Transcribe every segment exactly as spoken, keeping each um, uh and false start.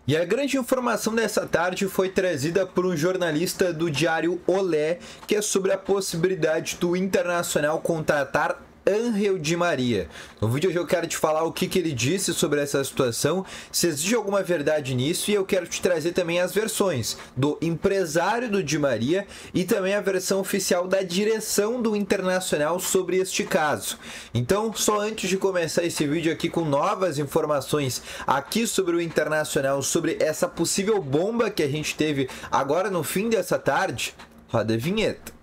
E a grande informação dessa tarde foi trazida por um jornalista do diário Olé, que é sobre a possibilidade do Internacional contratar Ángel Di Maria. No vídeo hoje eu quero te falar o que, que ele disse sobre essa situação, se existe alguma verdade nisso, e eu quero te trazer também as versões do empresário do Di Maria e também a versão oficial da direção do Internacional sobre este caso. Então, só antes de começar esse vídeo aqui com novas informações aqui sobre o Internacional, sobre essa possível bomba que a gente teve agora no fim dessa tarde, roda a vinheta.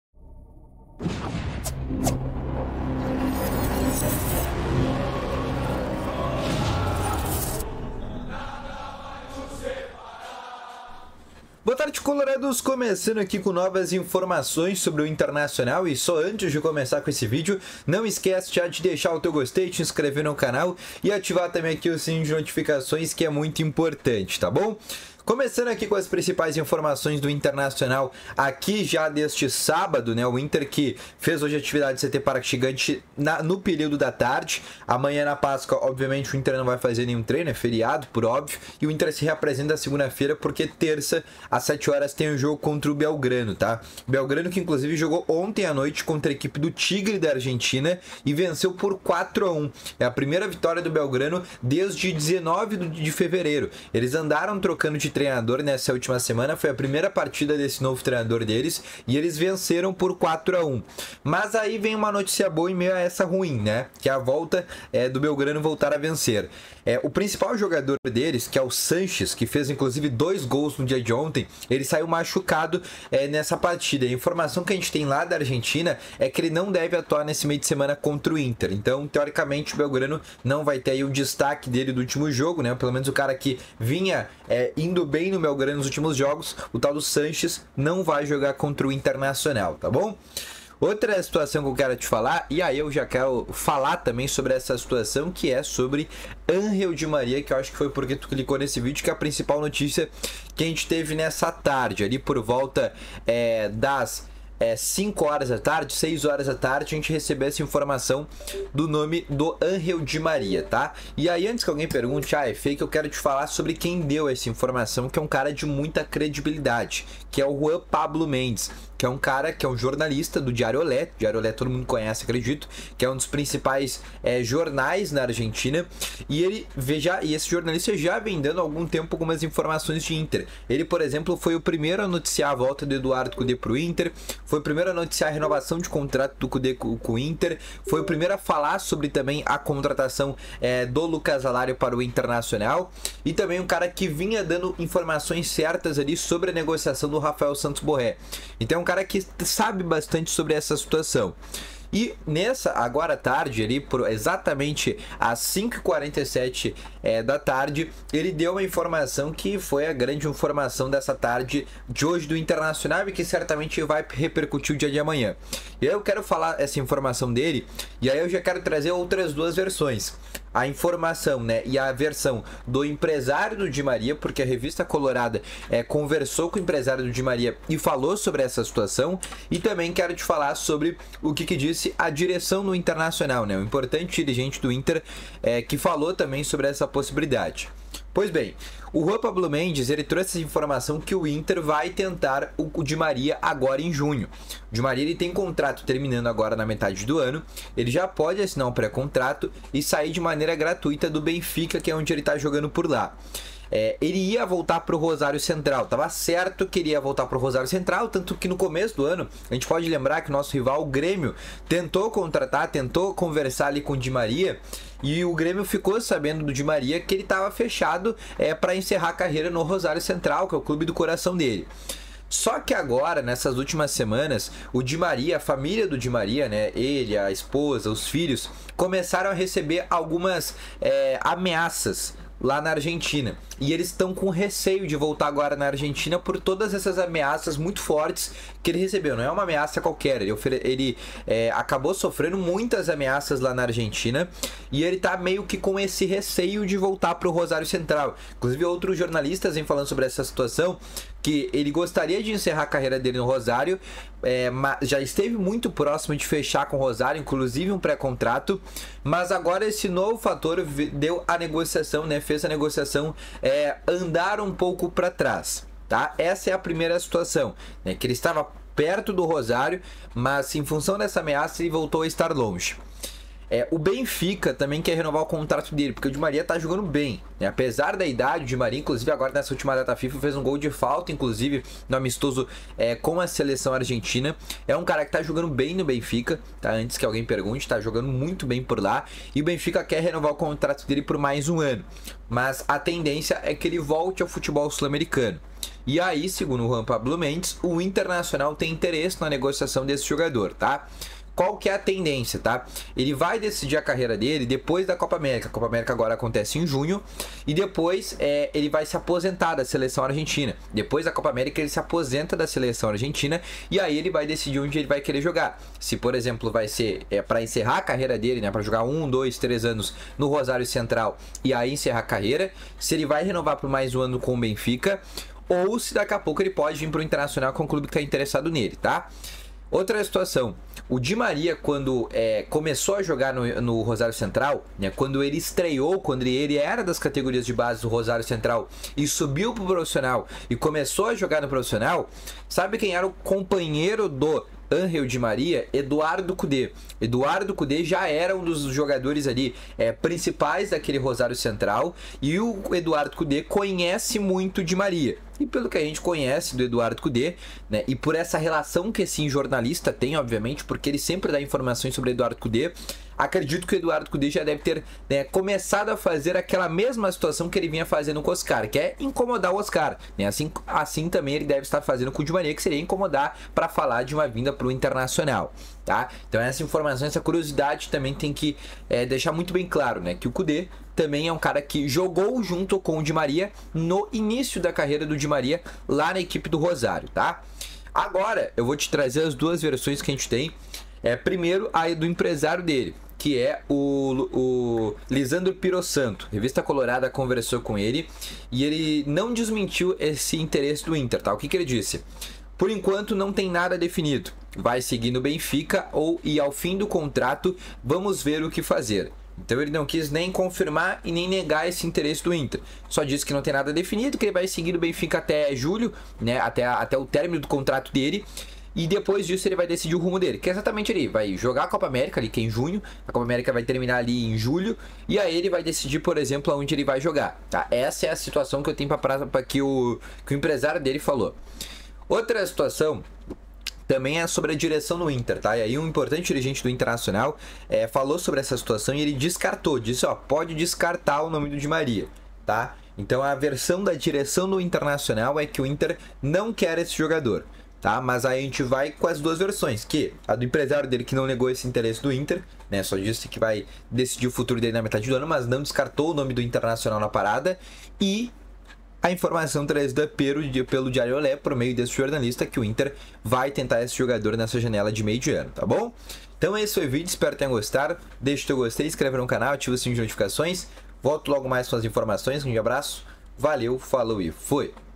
Boa tarde, colorados! Começando aqui com novas informações sobre o Internacional, e só antes de começar com esse vídeo, não esquece já de deixar o teu gostei, te inscrever no canal e ativar também aqui o sininho de notificações, que é muito importante, tá bom? Começando aqui com as principais informações do Internacional aqui já deste sábado, né? O Inter que fez hoje atividade C T Parque Gigante na, no período da tarde. Amanhã na Páscoa, obviamente, o Inter não vai fazer nenhum treino, é feriado, por óbvio. E o Inter se reapresenta segunda-feira porque terça, às sete horas, tem o um jogo contra o Belgrano, tá? Belgrano que, inclusive, jogou ontem à noite contra a equipe do Tigre da Argentina e venceu por quatro a um. É a primeira vitória do Belgrano desde dezenove de fevereiro. Eles andaram trocando de treinador nessa última semana, foi a primeira partida desse novo treinador deles e eles venceram por quatro a um. Mas aí vem uma notícia boa em meio a essa ruim, né? Que é a volta é, do Belgrano voltar a vencer. É, o principal jogador deles, que é o Sanches, que fez inclusive dois gols no dia de ontem, ele saiu machucado é, nessa partida. A informação que a gente tem lá da Argentina é que ele não deve atuar nesse meio de semana contra o Inter. Então, teoricamente, o Belgrano não vai ter aí o destaque dele do último jogo, né? Pelo menos o cara que vinha é, indo bem no Belgrano nos últimos jogos, o tal do Sanches, não vai jogar contra o Internacional, tá bom? Outra situação que eu quero te falar, e aí eu já quero falar também sobre essa situação, que é sobre Ángel Di Maria, que eu acho que foi porque tu clicou nesse vídeo, que é a principal notícia que a gente teve nessa tarde, ali por volta é, das É, cinco horas da tarde, seis horas da tarde, a gente recebeu essa informação do nome do Ángel Di Maria, tá? E aí, antes que alguém pergunte, ah, é fake, eu quero te falar sobre quem deu essa informação, que é um cara de muita credibilidade, que é o Juan Pablo Mendes, que é um cara que é um jornalista do Diário Olé. Diário Olé todo mundo conhece, acredito, que é um dos principais é, jornais na Argentina, e ele veja, e esse jornalista já vem dando há algum tempo algumas informações de Inter. Ele, por exemplo, foi o primeiro a noticiar a volta do Eduardo Cudê pro Inter, foi o primeiro a noticiar a renovação de contrato do Cudê com o Inter, foi o primeiro a falar sobre também a contratação é, do Lucas Alário para o Internacional, e também um cara que vinha dando informações certas ali sobre a negociação do Rafael Santos Borré. Então é um cara que sabe bastante sobre essa situação. E nessa, agora à tarde, ali, por exatamente às cinco e quarenta e sete é, da tarde, ele deu uma informação que foi a grande informação dessa tarde de hoje do Internacional e que certamente vai repercutir o dia de amanhã. E aí eu quero falar essa informação dele, e aí eu já quero trazer outras duas versões. A informação, né, e a versão do empresário do Di Maria, porque a revista Colorada é, conversou com o empresário do Di Maria e falou sobre essa situação, e também quero te falar sobre o que, que disse a direção do Internacional, né, o importante dirigente do Inter é, que falou também sobre essa possibilidade. Pois bem, o Juan Pablo Mendes, ele trouxe essa informação que o Inter vai tentar o Di Maria agora em junho. O Di Maria ele tem contrato terminando agora na metade do ano, ele já pode assinar um pré-contrato e sair de maneira gratuita do Benfica, que é onde ele está jogando por lá. É, ele ia voltar para o Rosário Central, tava certo que ele ia voltar para o Rosário Central, tanto que no começo do ano, a gente pode lembrar que o nosso rival, o Grêmio, tentou contratar, tentou conversar ali com o Di Maria, e o Grêmio ficou sabendo do Di Maria que ele estava fechado é, para encerrar a carreira no Rosário Central, que é o clube do coração dele. Só que agora, nessas últimas semanas, o Di Maria, a família do Di Maria, né, ele, a esposa, os filhos, começaram a receber algumas é, ameaças lá na Argentina. E eles estão com receio de voltar agora na Argentina por todas essas ameaças muito fortes que ele recebeu. Não é uma ameaça qualquer, ele, ele é, acabou sofrendo muitas ameaças lá na Argentina e ele tá meio que com esse receio de voltar para o Rosário Central. Inclusive outros jornalistas vêm falando sobre essa situação, que ele gostaria de encerrar a carreira dele no Rosário, é, já esteve muito próximo de fechar com o Rosário, inclusive um pré-contrato, mas agora esse novo fator deu a negociação, né, fez a negociação é, andar um pouco para trás, tá? Essa é a primeira situação, né? Que ele estava perto do Rosário, mas em função dessa ameaça ele voltou a estar longe. É, o Benfica também quer renovar o contrato dele, porque o Di Maria tá jogando bem, né? Apesar da idade, o Di Maria, inclusive agora nessa última data FIFA, fez um gol de falta, inclusive no amistoso é, com a seleção argentina. É um cara que tá jogando bem no Benfica, tá? Antes que alguém pergunte, tá jogando muito bem por lá. E o Benfica quer renovar o contrato dele por mais um ano, mas a tendência é que ele volte ao futebol sul-americano. E aí, segundo o Juan Pablo Mendes, o Internacional tem interesse na negociação desse jogador, tá? Qual que é a tendência, tá? Ele vai decidir a carreira dele depois da Copa América. A Copa América agora acontece em junho. E depois é, ele vai se aposentar da seleção argentina. Depois da Copa América ele se aposenta da seleção argentina. E aí ele vai decidir onde ele vai querer jogar. Se, por exemplo, vai ser é, para encerrar a carreira dele, né? Para jogar um, dois, três anos no Rosário Central e aí encerrar a carreira. Se ele vai renovar por mais um ano com o Benfica. Ou se daqui a pouco ele pode vir para o Internacional com o clube que está interessado nele, tá? Outra situação, o Di Maria, quando é, começou a jogar no, no Rosário Central, né, quando ele estreou, quando ele era das categorias de base do Rosário Central e subiu pro profissional e começou a jogar no profissional, sabe quem era o companheiro do Ángel Di Maria? Eduardo Cudê. Eduardo Cudê já era um dos jogadores ali é, principais daquele Rosário Central e o Eduardo Cudê conhece muito Di Maria. E pelo que a gente conhece do Eduardo Cudê, né, e por essa relação que esse jornalista tem, obviamente, porque ele sempre dá informações sobre Eduardo Cudê, acredito que o Eduardo Cudê já deve ter, né, começado a fazer aquela mesma situação que ele vinha fazendo com o Oscar, que é incomodar o Oscar, né? Assim, assim também ele deve estar fazendo com o Di Maria, que seria incomodar para falar de uma vinda para o Internacional, tá? Então essa informação, essa curiosidade também tem que é, deixar muito bem claro, né, que o Cudê também é um cara que jogou junto com o Di Maria no início da carreira do Di Maria lá na equipe do Rosário, tá? Agora eu vou te trazer as duas versões que a gente tem. É, primeiro a do empresário dele, que é o, o Lisandro Pirossanto. A Revista Colorada conversou com ele e ele não desmentiu esse interesse do Inter, tá? O que, que ele disse? Por enquanto não tem nada definido. Vai seguir no Benfica ou e ao fim do contrato vamos ver o que fazer. Então ele não quis nem confirmar e nem negar esse interesse do Inter. Só disse que não tem nada definido, que ele vai seguir no Benfica até julho, né? Até, até o término do contrato dele. E depois disso ele vai decidir o rumo dele, que é exatamente ali, vai jogar a Copa América ali, que é em junho, a Copa América vai terminar ali em julho, e aí ele vai decidir, por exemplo, aonde ele vai jogar, tá? Essa é a situação que eu tenho para que o, que o empresário dele falou. Outra situação também é sobre a direção do Inter, tá? E aí um importante dirigente do Internacional é, falou sobre essa situação e ele descartou, disse, ó, pode descartar o nome do Di Maria, tá? Então a versão da direção do Internacional é que o Inter não quer esse jogador, tá? Mas aí a gente vai com as duas versões, que a do empresário dele que não negou esse interesse do Inter, né? Só disse que vai decidir o futuro dele na metade do ano, mas não descartou o nome do Internacional na parada, e a informação trazida pelo, pelo Diário Olé, por meio desse jornalista, que o Inter vai tentar esse jogador nessa janela de meio de ano, tá bom? Então esse foi o vídeo, espero que tenham gostado. Deixa o teu gostei, inscreve no canal, ativa o sininho de notificações. Volto logo mais com as informações, um grande abraço, valeu, falou e fui!